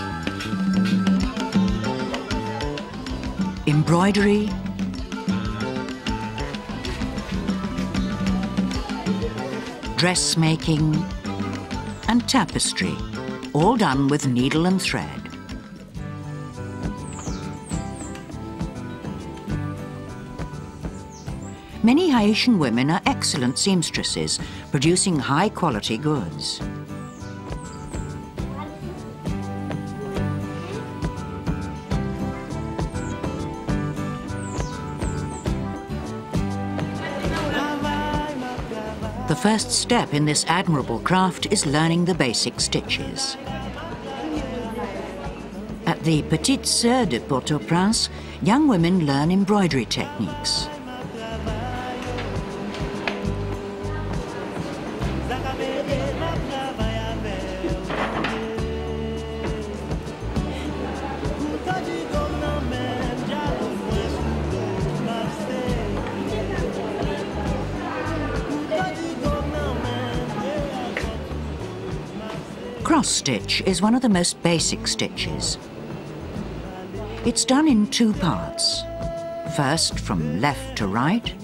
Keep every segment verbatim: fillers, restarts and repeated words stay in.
Embroidery, dressmaking, and tapestry, all done with needle and thread. Many Haitian women are excellent seamstresses, producing high-quality goods. The first step in this admirable craft is learning the basic stitches. At the Petites Sœurs de Port-au-Prince, young women learn embroidery techniques. Cross-stitch is one of the most basic stitches. It's done in two parts. First from left to right,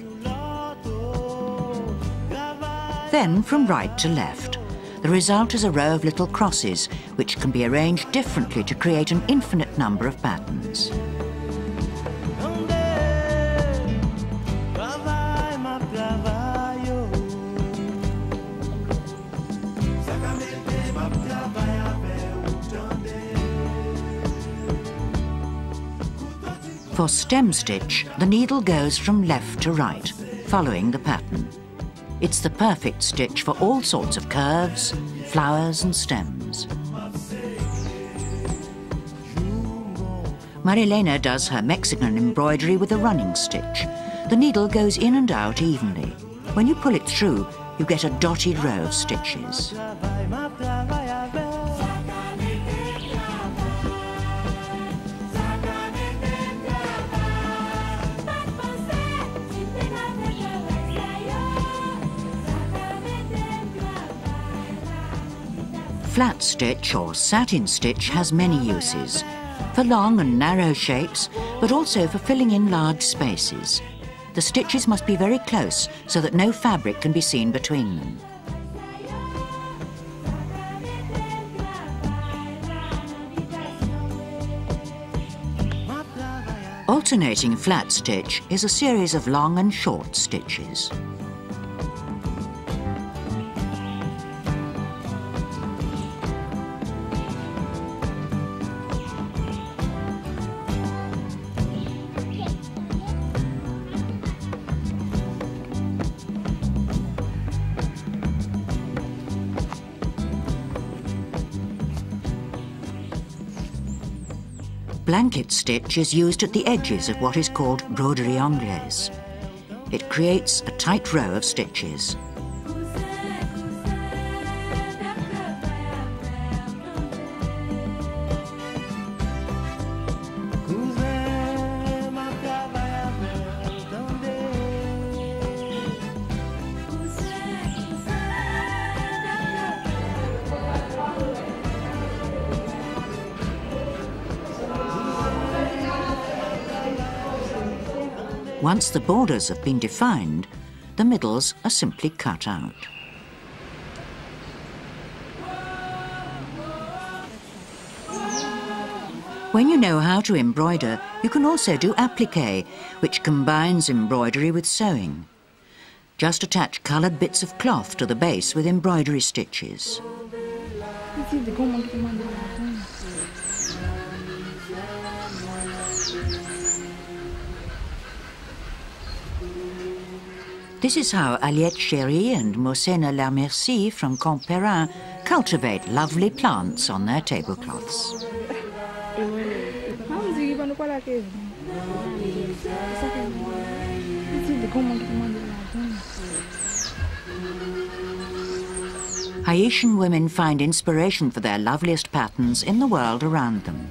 then from right to left. The result is a row of little crosses, which can be arranged differently to create an infinite number of patterns. For stem stitch, the needle goes from left to right, following the pattern. It's the perfect stitch for all sorts of curves, flowers and stems. Marilena does her Mexican embroidery with a running stitch. The needle goes in and out evenly. When you pull it through, you get a dotted row of stitches. Flat stitch or satin stitch has many uses, for long and narrow shapes, but also for filling in large spaces. The stitches must be very close so that no fabric can be seen between them. Alternating flat stitch is a series of long and short stitches. Blanket stitch is used at the edges of what is called broderie anglaise. It creates a tight row of stitches. Once the borders have been defined, the middles are simply cut out. When you know how to embroider, you can also do appliqué, which combines embroidery with sewing. Just attach coloured bits of cloth to the base with embroidery stitches. This is how Aliette Chéry and Mosena Lamercie from Comperrin cultivate lovely plants on their tablecloths. Haitian women find inspiration for their loveliest patterns in the world around them.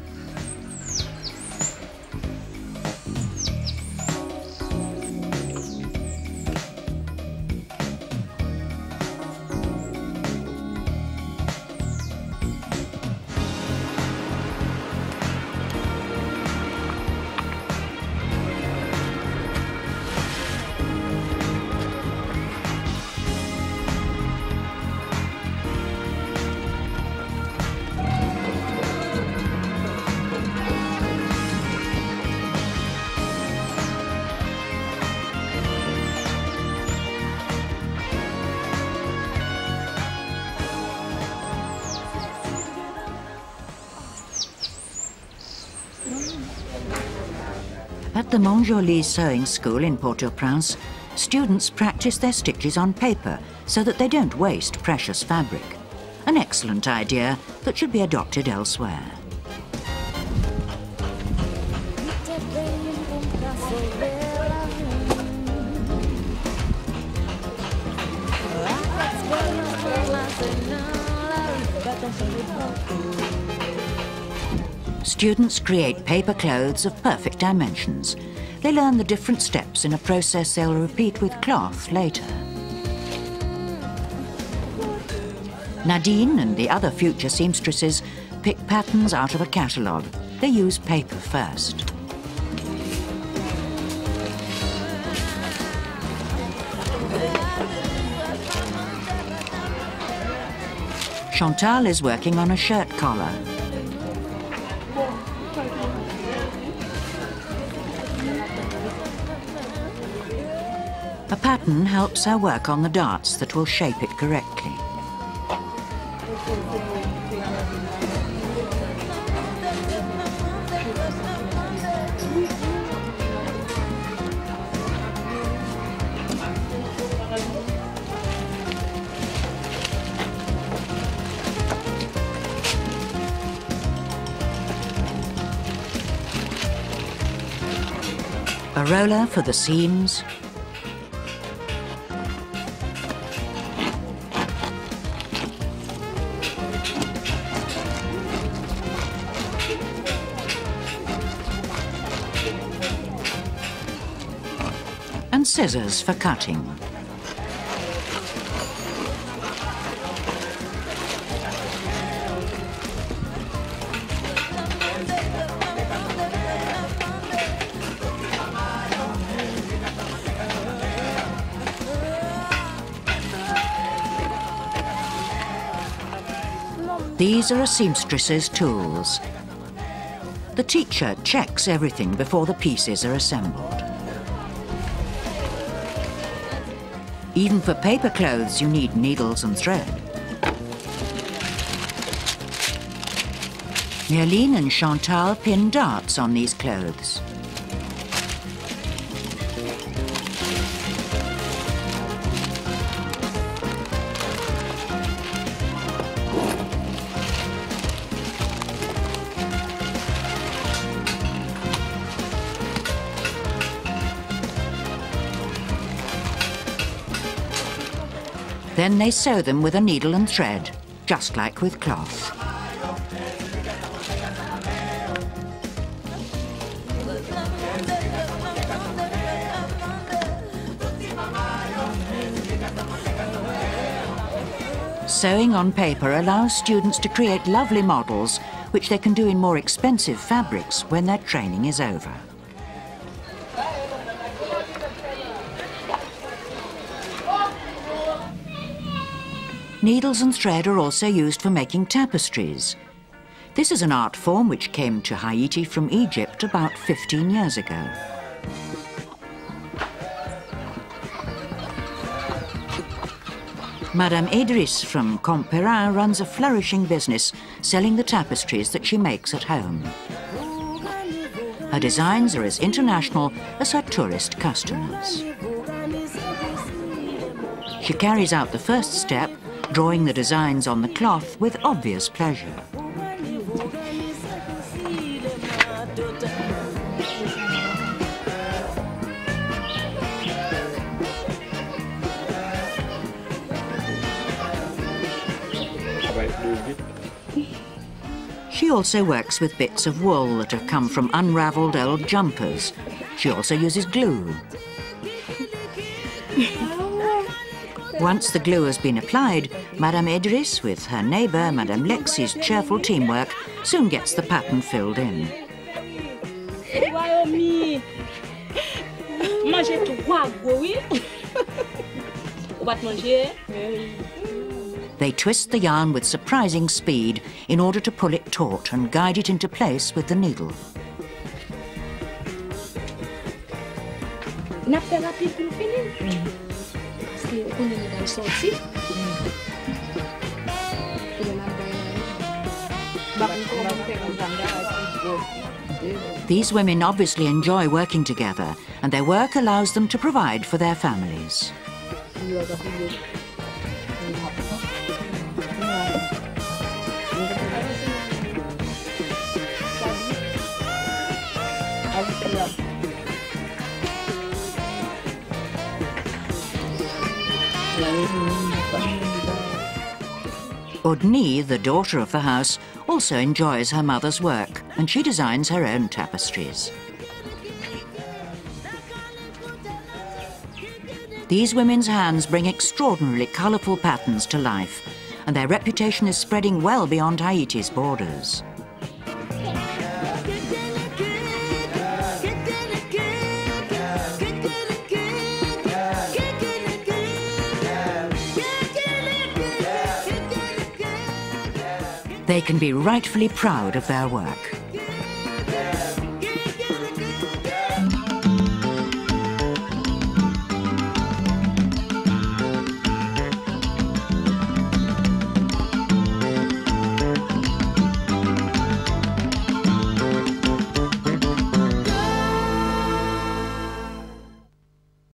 At the Montjoly Sewing School in Port-au-Prince, students practice their stitches on paper so that they don't waste precious fabric. An excellent idea that should be adopted elsewhere. Students create paper clothes of perfect dimensions. They learn the different steps in a process they'll repeat with cloth later. Nadine and the other future seamstresses pick patterns out of a catalogue. They use paper first. Chantal is working on a shirt collar. A pattern helps her work on the darts that will shape it correctly. A roller for the seams. And scissors for cutting. These are a seamstress's tools. The teacher checks everything before the pieces are assembled. Even for paper clothes, you need needles and thread. Merline and Chantal pin darts on these clothes. Then they sew them with a needle and thread, just like with cloth. Sewing on paper allows students to create lovely models, which they can do in more expensive fabrics when their training is over. Needles and thread are also used for making tapestries. This is an art form which came to Haiti from Egypt about fifteen years ago. Madame Idriss from Comperin runs a flourishing business selling the tapestries that she makes at home. Her designs are as international as her tourist customers. She carries out the first step, drawing the designs on the cloth with obvious pleasure. She also works with bits of wool that have come from unravelled old jumpers. She also uses glue. Once the glue has been applied, Madame Idriss, with her neighbour, Madame Lexi's cheerful teamwork, soon gets the pattern filled in. They twist the yarn with surprising speed in order to pull it taut and guide it into place with the needle. These women obviously enjoy working together, and their work allows them to provide for their families. Udni, the daughter of the house, also enjoys her mother's work, and she designs her own tapestries. These women's hands bring extraordinarily colourful patterns to life, and their reputation is spreading well beyond Haiti's borders. They can be rightfully proud of their work.